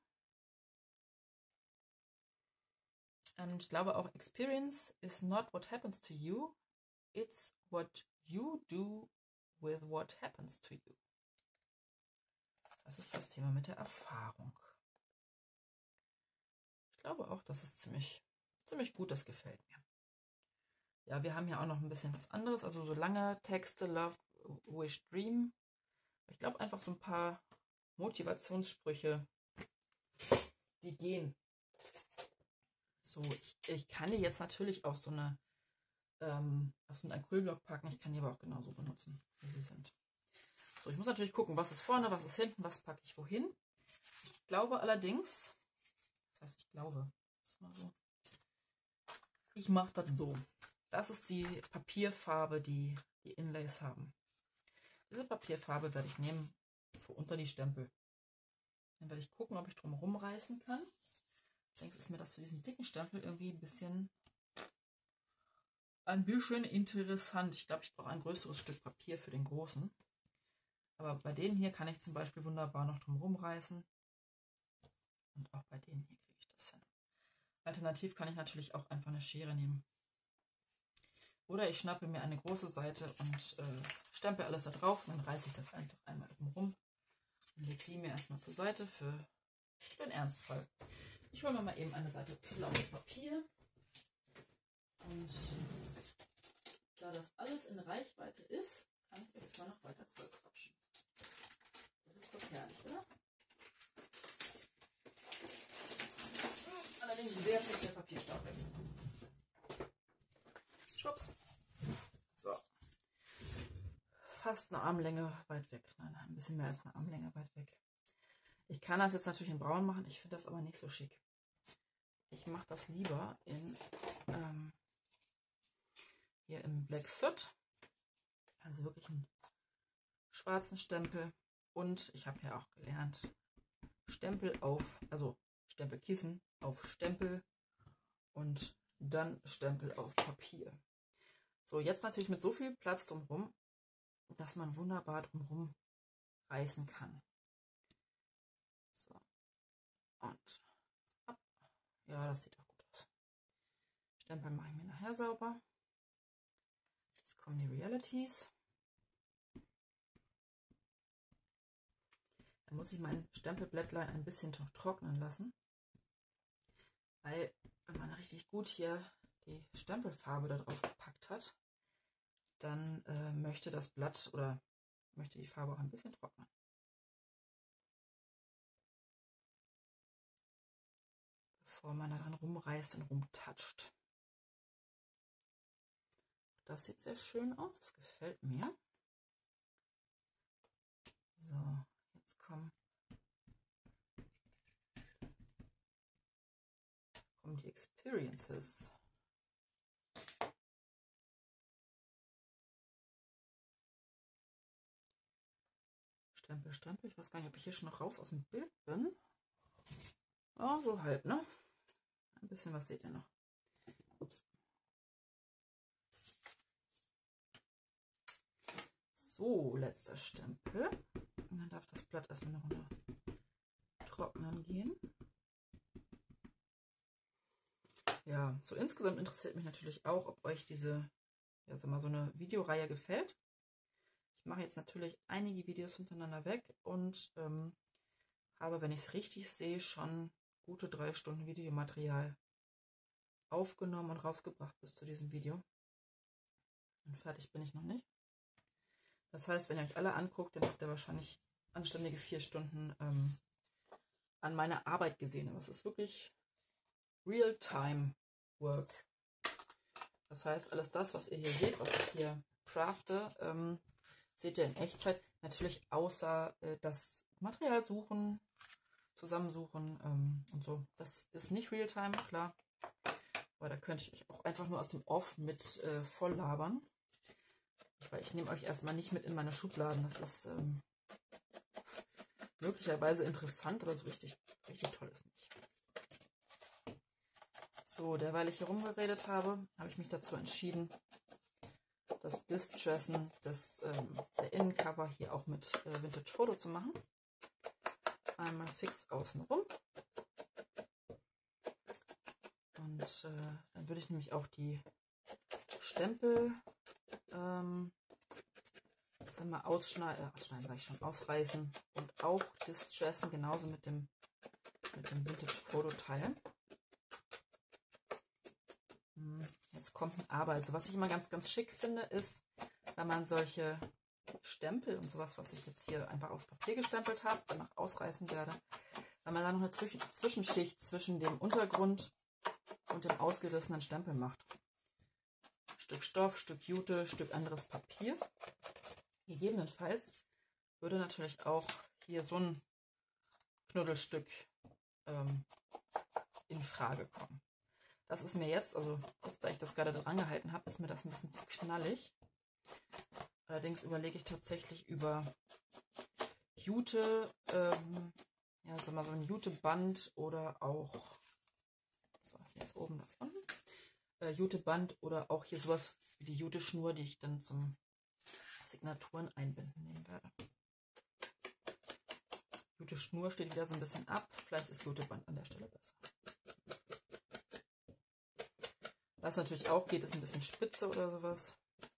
Ich glaube auch, experience is not what happens to you, it's what you do with what happens to you. Das ist das Thema mit der Erfahrung. Ich glaube auch, das ist ziemlich gut, das gefällt mir. Ja, wir haben hier auch noch ein bisschen was anderes, also so lange Texte, Love, Wish, Dream. Ich glaube einfach so ein paar Motivationssprüche, die gehen. So, ich kann die jetzt natürlich auf so eine auf so einen Acrylblock packen. Ich kann die aber auch genauso benutzen, wie sie sind. So, ich muss natürlich gucken, was ist vorne, was ist hinten, was packe ich wohin. Ich glaube allerdings, das heißt, ich glaube, das ist mal so. Ich mache das so. Das ist die Papierfarbe, die die Inlays haben. Diese Papierfarbe werde ich nehmen für unter die Stempel. Dann werde ich gucken, ob ich drum rumreißen kann. Allerdings ist mir das für diesen dicken Stempel irgendwie ein bisschen interessant. Ich glaube, ich brauche ein größeres Stück Papier für den großen. Aber bei denen hier kann ich zum Beispiel wunderbar noch drum rumreißen. Und auch bei denen hier kriege ich das hin. Alternativ kann ich natürlich auch einfach eine Schere nehmen. Oder ich schnappe mir eine große Seite und stempel alles da drauf. Und dann reiße ich das einfach einmal oben rum. Und lege die mir erstmal zur Seite für den Ernstfall. Ich hole mir mal eben eine Seite blaues Papier. Und da das alles in Reichweite ist, kann ich es mal noch weiter voll quatschen. Das ist doch herrlich, oder? Allerdings wehrt sich der Papierstapel. Schwupps. So. Fast eine Armlänge weit weg. Nein, ein bisschen mehr als eine Armlänge weit weg. Ich kann das jetzt natürlich in braun machen. Ich finde das aber nicht so schick. Ich mache das lieber in hier im Black Soot. Also wirklich einen schwarzen Stempel. Und ich habe ja auch gelernt, Stempel auf, also Stempelkissen auf Stempel und dann Stempel auf Papier. So, jetzt natürlich mit so viel Platz drumherum, dass man wunderbar drumherum reißen kann. So. Und ab. Ja, das sieht auch gut aus. Stempel mache ich mir nachher sauber. Jetzt kommen die Realities. Dann muss ich mein Stempelblättlein ein bisschen trocknen lassen. Weil, wenn man richtig gut hier die Stempelfarbe da drauf gepackt hat, dann möchte das Blatt oder möchte die Farbe auch ein bisschen trocknen. Bevor man da dran rumreißt und rumtatscht. Das sieht sehr schön aus, das gefällt mir. So, jetzt kommen die Experiences. Stempel, Stempel. Ich weiß gar nicht, ob ich hier schon noch raus aus dem Bild bin. Ja, so halt, ne? Ein bisschen was seht ihr noch. Ups. So, letzter Stempel. Und dann darf das Blatt erstmal noch unter Trocknen gehen. Ja, so insgesamt interessiert mich natürlich auch, ob euch diese, ja, sag mal, so eine Videoreihe gefällt. Ich mache jetzt natürlich einige Videos hintereinander weg und habe, wenn ich es richtig sehe, schon gute 3 Stunden Videomaterial aufgenommen und rausgebracht bis zu diesem Video. Und fertig bin ich noch nicht. Das heißt, wenn ihr euch alle anguckt, dann habt ihr wahrscheinlich anständige 4 Stunden an meiner Arbeit gesehen. Aber es ist wirklich Real-Time-Work. Das heißt, alles das, was ihr hier seht, was ich hier crafte, seht ihr in Echtzeit. Natürlich außer das Material suchen, zusammensuchen und so. Das ist nicht Real-Time, klar. Aber da könnte ich euch auch einfach nur aus dem Off mit voll labern. Weil ich nehme euch erstmal nicht mit in meine Schubladen. Das ist möglicherweise interessant, aber so richtig toll ist nicht. So, derweil ich hier rumgeredet habe, habe ich mich dazu entschieden, das Distressen der Innencover hier auch mit Vintage Photo zu machen. Einmal fix außenrum. Und dann würde ich nämlich auch die Stempel sagen wir ausschneiden sage ich schon, ausreißen und auch distressen, genauso mit dem Vintage Photo teilen. Jetzt kommt ein Aber. Also was ich immer ganz schick finde, ist, wenn man solche Stempel und sowas, was ich jetzt hier einfach aufs Papier gestempelt habe, danach ausreißen werde, wenn man da noch eine Zwischenschicht zwischen dem Untergrund und dem ausgerissenen Stempel macht. Stück Stoff, Stück Jute, Stück anderes Papier. Gegebenenfalls würde natürlich auch hier so ein Knuddelstück in Frage kommen. Das ist mir jetzt, also jetzt, da ich das gerade dran gehalten habe, ist mir das ein bisschen zu knallig. Allerdings überlege ich tatsächlich über Jute, ja, sag mal so ein Juteband oder auch, so, hier ist oben, das unten, Juteband oder auch hier sowas wie die Jute-Schnur, die ich dann zum Signaturen einbinden nehmen werde. Jute-Schnur steht wieder so ein bisschen ab, vielleicht ist Juteband an der Stelle besser. Was natürlich auch geht, ist ein bisschen Spitze oder sowas.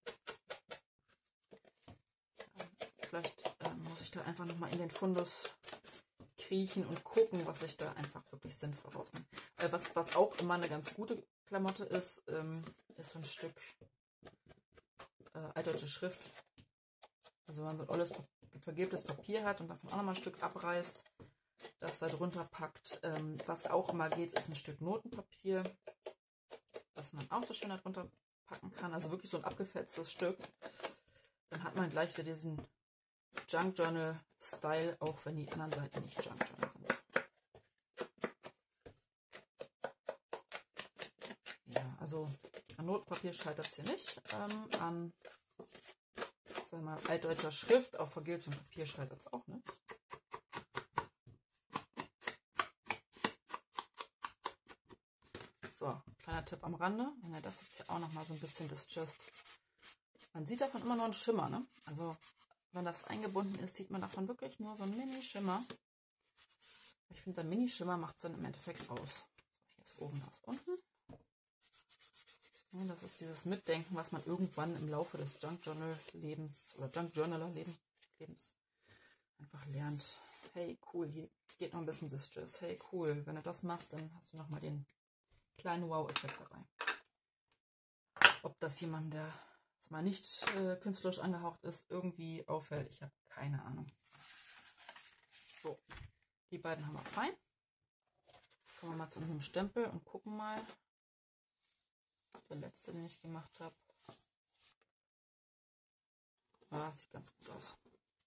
Vielleicht muss ich da einfach nochmal in den Fundus kriechen und gucken, was ich da einfach wirklich sinnvoll rausnehme. Was auch immer eine ganz gute Klamotte ist, ist so ein Stück altdeutsche Schrift. Also wenn man so ein olles vergilbtes Papier hat und davon auch nochmal ein Stück abreißt, das da drunter packt. Was auch immer geht, ist ein Stück Notenpapier, das man auch so schön darunter packen kann. Also wirklich so ein abgefetztes Stück. Dann hat man gleich wieder diesen Junk Journal Style, auch wenn die anderen Seiten nicht Junk Journal sind. Ja, also an Notenpapier scheitert es hier nicht. An sagen wir mal, altdeutscher Schrift auf vergilbtem Papier scheitert es auch nicht. So, kleiner Tipp am Rande, wenn ihr das jetzt hier auch nochmal so ein bisschen distressed. Man sieht davon immer nur einen Schimmer, ne? Also wenn das eingebunden ist, sieht man davon wirklich nur so einen Mini-Schimmer. Ich finde, der Mini-Schimmer macht es dann im Endeffekt aus. So, hier ist oben, das unten. Und das ist dieses Mitdenken, was man irgendwann im Laufe des Junk Journal Lebens oder Junk Journaler Lebens einfach lernt. Hey, cool, hier geht noch ein bisschen Distress. Hey, cool, wenn du das machst, dann hast du nochmal den kleinen Wow-Effekt dabei. Ob das jemand, der mal nicht künstlerisch angehaucht ist, irgendwie auffällt, ich habe keine Ahnung. So, die beiden haben wir fein. Kommen wir mal zu unserem Stempel und gucken mal. Der letzte, den ich gemacht habe. Ah, sieht ganz gut aus.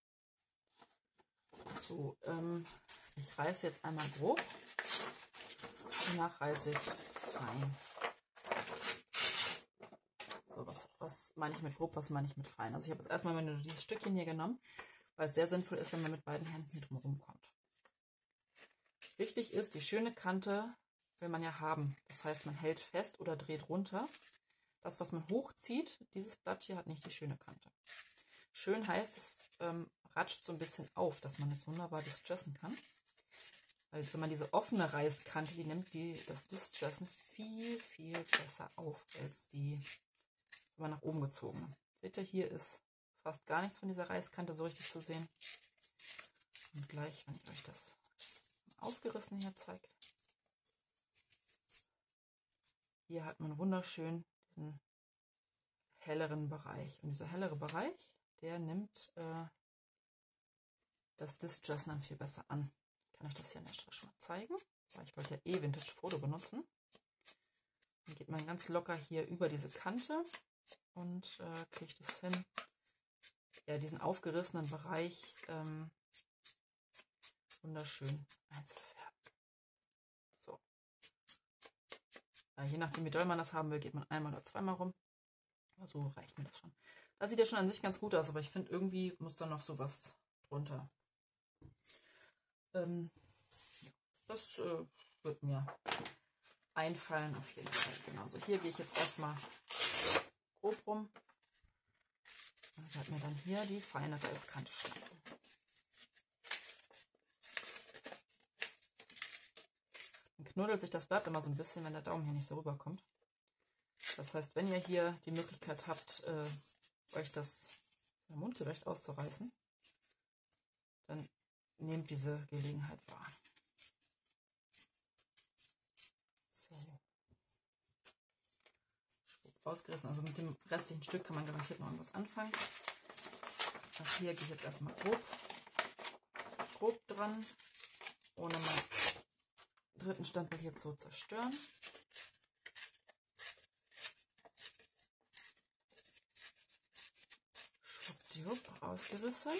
So, ich reiße jetzt einmal grob. Danach reiße ich fein. So, was meine ich mit grob, was meine ich mit fein? Also ich habe jetzt erstmal nur dieses Stückchen hier genommen, weil es sehr sinnvoll ist, wenn man mit beiden Händen hier drumherum kommt. Wichtig ist, die schöne Kante will man ja haben. Das heißt, man hält fest oder dreht runter. Das, was man hochzieht, dieses Blatt hier hat nicht die schöne Kante. Schön heißt, es ratscht so ein bisschen auf, dass man es wunderbar distressen kann. Weil wenn man diese offene Reißkante, die nimmt das Distressen viel besser auf, als die, wenn man nach oben gezogen. Seht ihr, hier ist fast gar nichts von dieser Reißkante so richtig zu sehen. Und gleich, wenn ich euch das ausgerissen hier zeige, hier hat man wunderschön diesen helleren Bereich. Und dieser hellere Bereich, der nimmt das Distressen dann viel besser an. Ich kann euch das hier an der Stelle schon mal zeigen, weil ich wollte ja eh Vintage Photo benutzen. Dann geht man ganz locker hier über diese Kante und kriegt es hin, ja, diesen aufgerissenen Bereich wunderschön einzufärben. So. Je nachdem, wie doll man das haben will, geht man einmal oder zweimal rum. Aber so reicht mir das schon. Das sieht ja schon an sich ganz gut aus, aber ich finde, irgendwie muss da noch sowas drunter. Ähm, das wird mir einfallen auf jeden Fall. Genauso. Hier gehe ich jetzt erstmal grob rum. Und werde mir dann hier die feine Reiskante schneiden. Dann knuddelt sich das Blatt immer so ein bisschen, wenn der Daumen hier nicht so rüberkommt. Das heißt, wenn ihr hier die Möglichkeit habt, euch das mundgerecht auszureißen, dann nehmt diese Gelegenheit wahr. So. Schwupp, ausgerissen. Also mit dem restlichen Stück kann man garantiert noch irgendwas anfangen. Das hier gehe ich jetzt erstmal grob dran, ohne meinen dritten Stempel hier zu zerstören. Schwuppdiwupp, ausgerissen.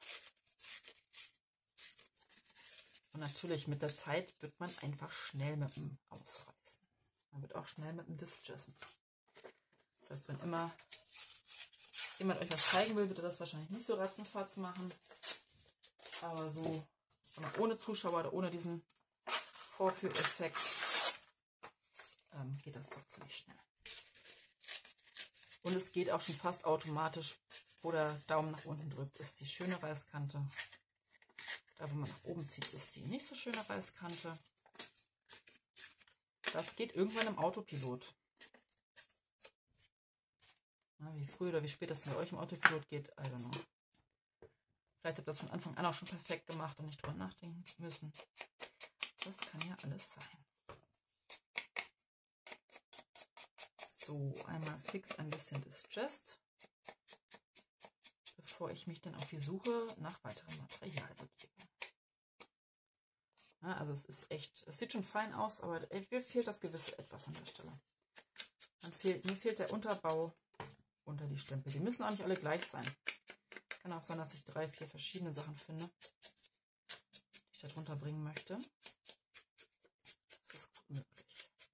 Und natürlich mit der Zeit wird man einfach schnell mit dem Ausreißen. Man wird auch schnell mit dem Distressen. Das heißt, wenn immer jemand euch was zeigen will, wird er das wahrscheinlich nicht so ratzenfatz machen. Aber so ohne Zuschauer oder ohne diesen Vorführeffekt geht das doch ziemlich schnell. Und es geht auch schon fast automatisch, wo der Daumen nach unten drückt, ist die schöne Reiskante. Da, wo man nach oben zieht, ist die nicht so schöne Reiskante. Das geht irgendwann im Autopilot. Na, wie früh oder wie spät das bei euch im Autopilot geht, I don't know. Vielleicht habt ihr das von Anfang an auch schon perfekt gemacht und nicht drüber nachdenken müssen. Das kann ja alles sein. So, einmal fix ein bisschen distressed, bevor ich mich dann auf die Suche nach weiterem Material begebe. Ja, also es ist echt, es sieht schon fein aus, aber mir fehlt das gewisse Etwas an der Stelle. Mir fehlt der Unterbau unter die Stempel. Die müssen auch nicht alle gleich sein. Kann auch sein, dass ich 3, 4 verschiedene Sachen finde, die ich da drunter bringen möchte. Das ist gut möglich.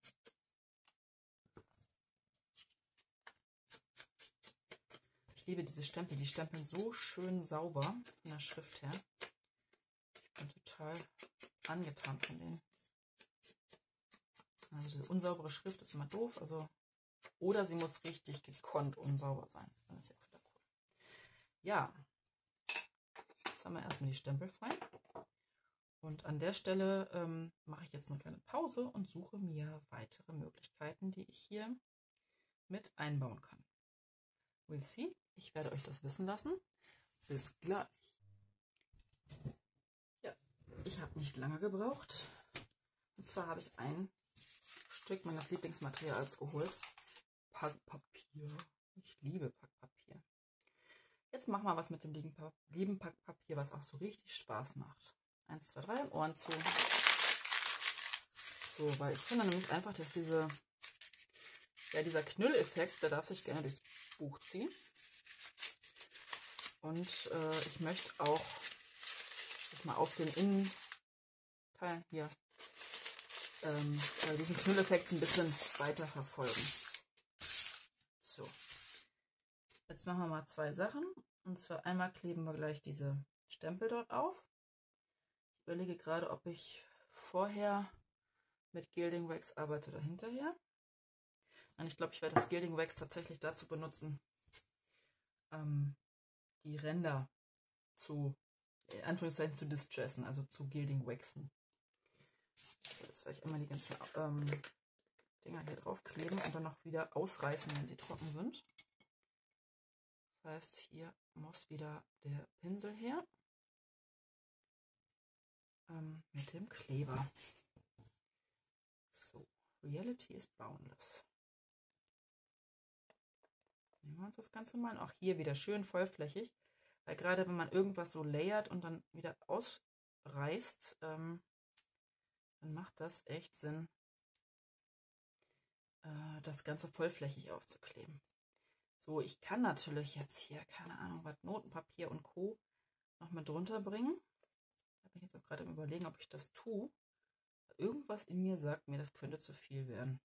Ich liebe diese Stempel. Die stempeln so schön sauber von der Schrift her. Ich bin total angetan von denen. Also diese unsaubere Schrift ist immer doof. Also, oder sie muss richtig gekonnt unsauber sein. Dann ist ja auch wieder cool. Ja, jetzt haben wir erstmal die Stempel frei. Und an der Stelle mache ich jetzt eine kleine Pause und suche mir weitere Möglichkeiten, die ich hier mit einbauen kann. We'll see. Ich werde euch das wissen lassen. Bis gleich. Ja, ich habe nicht lange gebraucht. Und zwar habe ich ein Stück meines Lieblingsmaterials geholt. Packpapier. Ich liebe Packpapier. Jetzt machen wir was mit dem lieben Packpapier, was auch so richtig Spaß macht. 1, 2, 3 und Ohren zu. So, weil ich finde nämlich einfach, dass dieser Knülleffekt, der darf sich gerne durchs Buch ziehen. Und ich möchte auch mal auf den Innenteilen hier diesen Knülleffekt ein bisschen weiter verfolgen. So, jetzt machen wir mal 2 Sachen. Und zwar einmal kleben wir gleich diese Stempel dort auf. Ich überlege gerade, ob ich vorher mit Gilding Wax arbeite oder hinterher. Und ich glaube, ich werde das Gilding Wax tatsächlich dazu benutzen, die Ränder in Anführungszeichen zu distressen, also zu Gilding Waxen. So, jetzt werde ich immer die ganzen Dinger hier drauf kleben und dann noch wieder ausreißen, wenn sie trocken sind. Das heißt, hier muss wieder der Pinsel her mit dem Kleber. So, Reality is boundless. Nehmen wir uns das Ganze mal. Und auch hier wieder schön vollflächig, weil gerade wenn man irgendwas so layert und dann wieder ausreißt, dann macht das echt Sinn, das Ganze vollflächig aufzukleben. So, ich kann natürlich jetzt hier, keine Ahnung, was Notenpapier und Co. noch mit drunter bringen. Da bin ich jetzt auch gerade im Überlegen, ob ich das tue. Irgendwas in mir sagt mir, das könnte zu viel werden.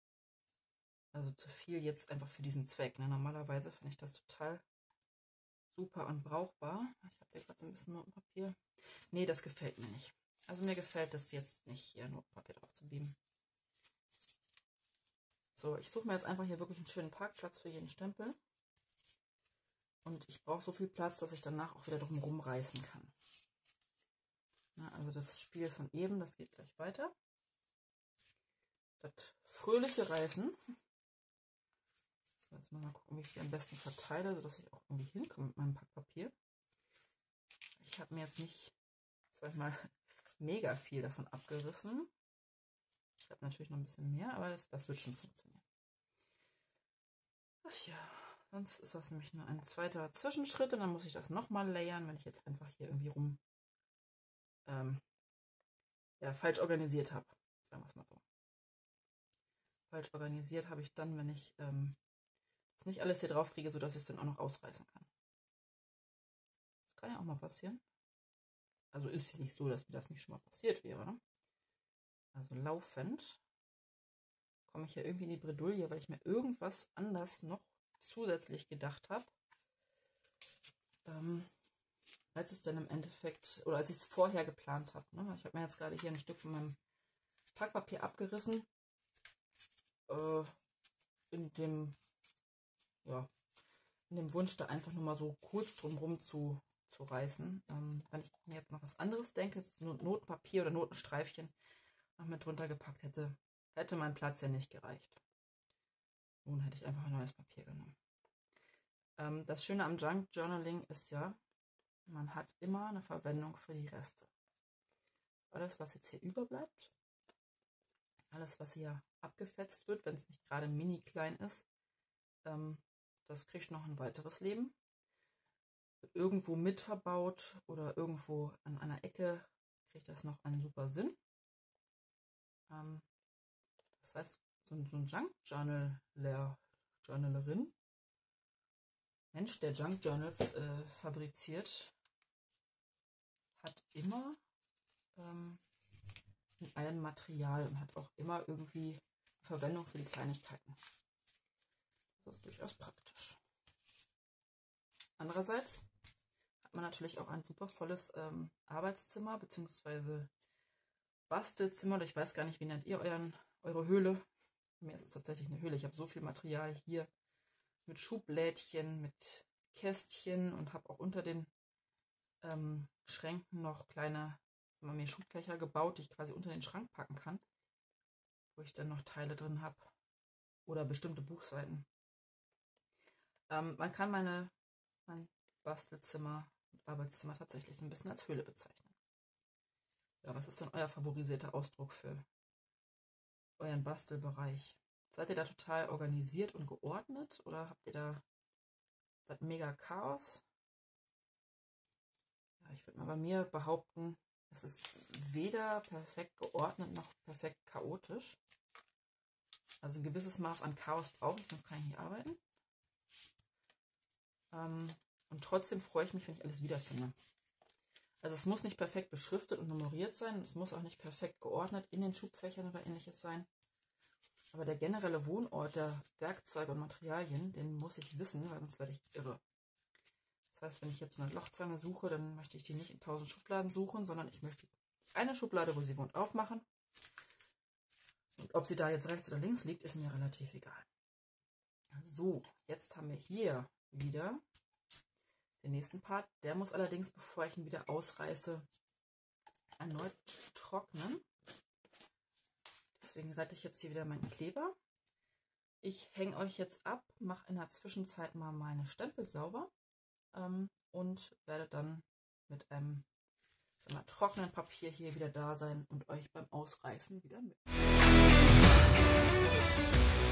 Also zu viel jetzt einfach für diesen Zweck. Ne? Normalerweise finde ich das total super und brauchbar. Ich habe hier gerade so ein bisschen Notenpapier. Nee, das gefällt mir nicht. Also mir gefällt es jetzt nicht, hier Notenpapier drauf zu beamen. So, ich suche mir jetzt einfach hier wirklich einen schönen Parkplatz für jeden Stempel. Und ich brauche so viel Platz, dass ich danach auch wieder drum rumreißen kann. Na, also das Spiel von eben, das geht gleich weiter. Das fröhliche Reißen. Jetzt mal gucken, wie ich die am besten verteile, sodass ich auch irgendwie hinkomme mit meinem Packpapier. Ich habe mir jetzt nicht, sag ich mal, mega viel davon abgerissen. Ich habe natürlich noch ein bisschen mehr, aber das wird schon funktionieren. Ach ja, sonst ist das nämlich nur ein zweiter Zwischenschritt und dann muss ich das nochmal layern, wenn ich jetzt einfach hier irgendwie rum falsch organisiert habe. Sagen wir es mal so. Falsch organisiert habe ich dann, wenn ich das nicht alles hier drauf kriege, sodass ich es dann auch noch ausreißen kann. Das kann ja auch mal passieren. Also ist es nicht so, dass mir das nicht schon mal passiert wäre. Ne? Also laufend komme ich ja irgendwie in die Bredouille, weil ich mir irgendwas anders noch zusätzlich gedacht habe, als es dann im Endeffekt, oder als ich es vorher geplant habe. Ne? Ich habe mir jetzt gerade hier ein Stück von meinem Packpapier abgerissen, in dem Wunsch, da einfach nur mal so kurz drumherum zu reißen. Wenn ich mir jetzt noch was anderes denke, Notenpapier oder Notenstreifchen noch mit drunter gepackt hätte, hätte mein Platz ja nicht gereicht. Nun hätte ich einfach ein neues Papier genommen. Das Schöne am Junk Journaling ist ja, man hat immer eine Verwendung für die Reste. Alles, was jetzt hier überbleibt, alles, was hier abgefetzt wird, wenn es nicht gerade mini klein ist, das kriegt noch ein weiteres Leben. Wird irgendwo mit verbaut oder irgendwo an einer Ecke kriegt das noch einen super Sinn. Das heißt, so ein Junk-Journalerin, Mensch, der Junk-Journals fabriziert, hat immer in allem Material und hat auch immer irgendwie Verwendung für die Kleinigkeiten. Das ist durchaus praktisch. Andererseits hat man natürlich auch ein super volles Arbeitszimmer bzw. Bastelzimmer, oder ich weiß gar nicht, wie nennt ihr eure Höhle? Bei mir ist es tatsächlich eine Höhle. Ich habe so viel Material hier mit Schublädchen, mit Kästchen und habe auch unter den Schränken noch kleine mir Schubfächer gebaut, die ich quasi unter den Schrank packen kann, wo ich dann noch Teile drin habe oder bestimmte Buchseiten. Man kann mein Bastelzimmer und Arbeitszimmer tatsächlich so ein bisschen als Höhle bezeichnen. Ja, was ist denn euer favorisierter Ausdruck für euren Bastelbereich? Seid ihr da total organisiert und geordnet oder habt ihr da das mega Chaos? Ja, ich würde mal bei mir behaupten, es ist weder perfekt geordnet noch perfekt chaotisch. Also ein gewisses Maß an Chaos brauche ich, sonst kann ich nicht arbeiten. Und trotzdem freue ich mich, wenn ich alles wiederfinde. Also es muss nicht perfekt beschriftet und nummeriert sein. Es muss auch nicht perfekt geordnet in den Schubfächern oder ähnliches sein. Aber der generelle Wohnort der Werkzeuge und Materialien, den muss ich wissen, weil sonst werde ich irre. Das heißt, wenn ich jetzt eine Lochzange suche, dann möchte ich die nicht in 1000 Schubladen suchen, sondern ich möchte eine Schublade, wo sie wohnt, aufmachen. Und ob sie da jetzt rechts oder links liegt, ist mir relativ egal. So, jetzt haben wir hier wieder den nächsten Part. Der muss allerdings, bevor ich ihn wieder ausreiße, erneut trocknen. Deswegen rette ich jetzt hier wieder meinen Kleber. Ich hänge euch jetzt ab, mache in der Zwischenzeit mal meine Stempel sauber und werde dann mit einem trockenen Papier hier wieder da sein und euch beim Ausreißen wieder mit.